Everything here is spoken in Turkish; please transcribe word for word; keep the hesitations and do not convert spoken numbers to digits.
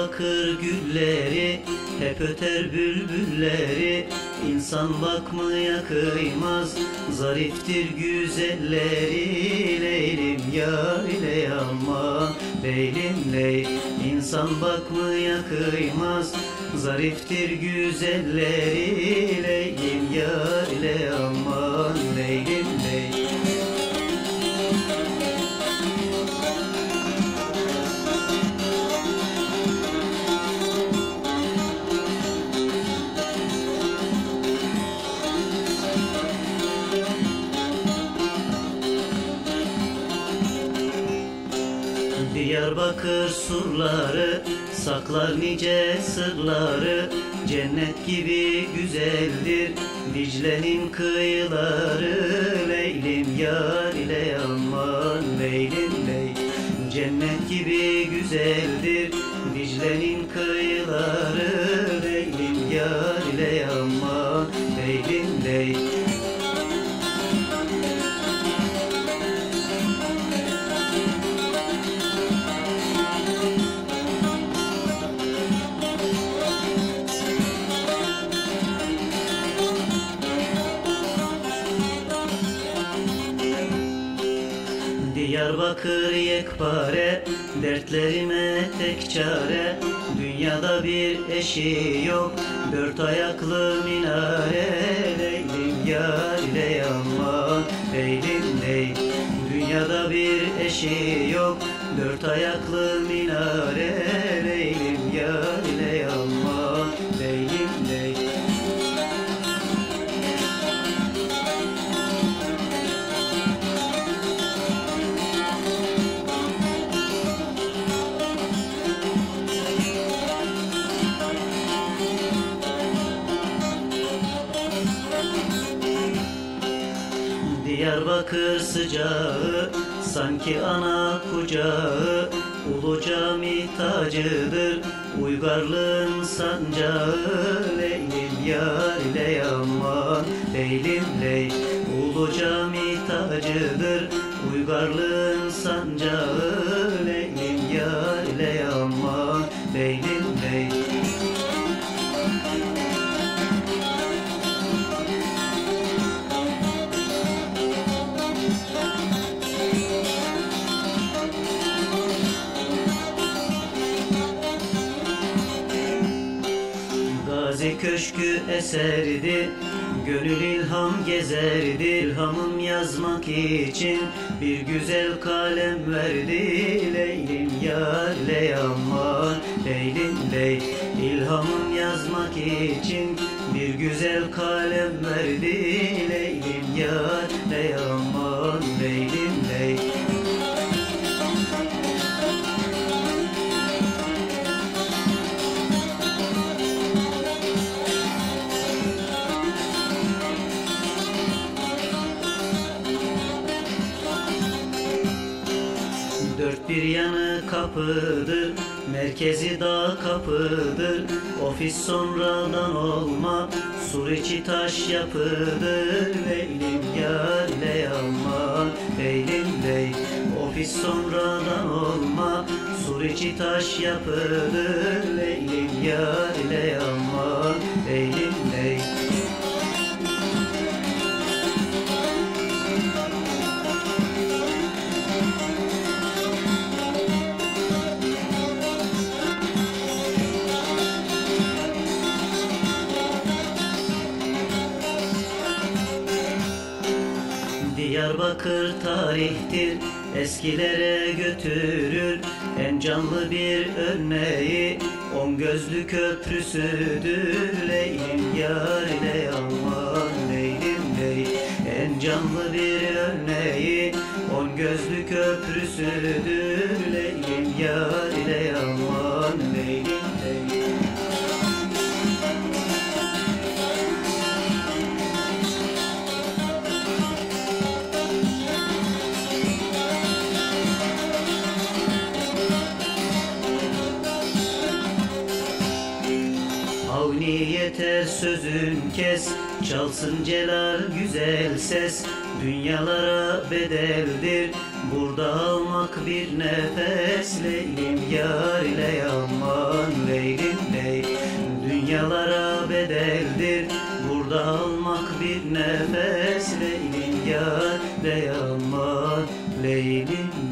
Diyarbakır gülleri hep öter bülbülleri, İnsan bakmaya kıymaz, zariftir güzelleri. Leylim yar ile aman leylim ley, İnsan bakmaya kıymaz, zariftir güzelleri. Leylim yar ile aman leylim ley. Diyarbakır surları saklar nice sırları, cennet gibi güzeldir Dicle'nin kıyıları. Leylim yar ile aman leylim ley, cennet gibi güzeldir Dicle'nin kıyıları. Leylim yar ile aman leylim ley. Diyarbakır yekpare, dertlerime tek çare, dünyada bir eşi yok, dört ayaklı minare. Leylim yar ile aman leylim ley, dünyada bir eşi yok, dört ayaklı minare. Leylim yar ile aman leylim ley. Diyarbakır sıcağı sanki ana kucağı, Ulu Cami tacıdır uygarlığın sancağı. Leylim yar ile aman leylim ley, Ulu Cami tacıdır uygarlığın sancağı. Leylim yar ile aman leylim ley. Gazi köşkü eserdi, gönül ilham gezerdi. İlhamım yazmak için bir güzel kalem verdi. Leylim yar ley aman leylim ley, İlhamım yazmak için bir güzel kalem verdi. Leylim yar ley aman leylim ley. Dört bir yanı kapıdır, merkezi dağ kapıdır. Ofis sonradan olma, sur içi taş yapıdır. Leylim yar ley aman leylim ley, ofis sonradan olma, sur içi taş yapıdır. Leylim yar ley aman leylim ley. Diyarbakır tarihtir, eskilere götürür, en canlı bir örneği on gözlü köprüsüdür. Leylim yar ile aman leylim ley, en canlı bir örneği on gözlü köprüsüdür. Leylim yar ile aman leylim ley. Avni yeter sözün kes, çalsın celal güzel ses. Dünyalara bedeldir burada almak bir nefes. Leylim yar ile aman leylim ley. Dünyalara bedeldir burada almak bir nefes. Leylim yar ile aman leylim